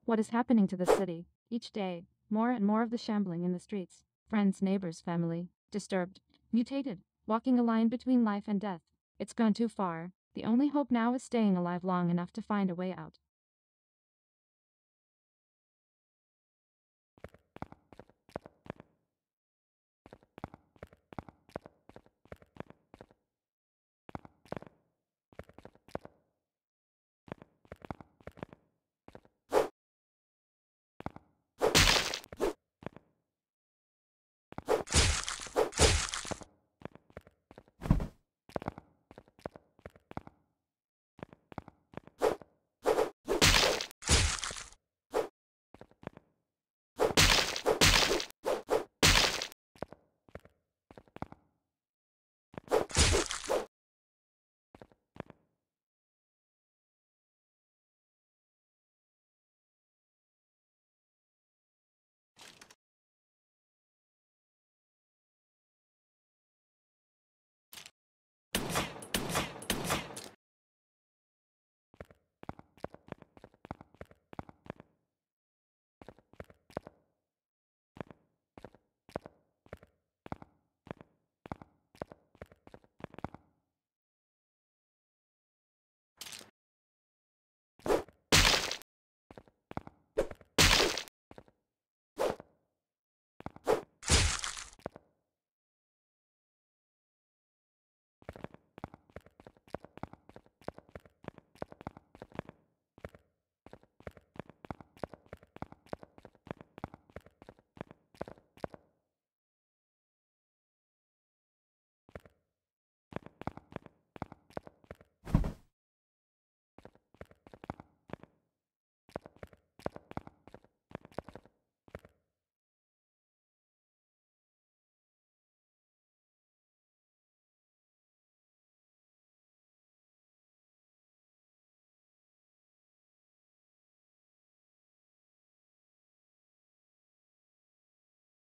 What is happening to the city? Each day, more and more of the shambling in the streets. Friends, neighbors, family. Disturbed. Mutated. Walking a line between life and death. It's gone too far. The only hope now is staying alive long enough to find a way out.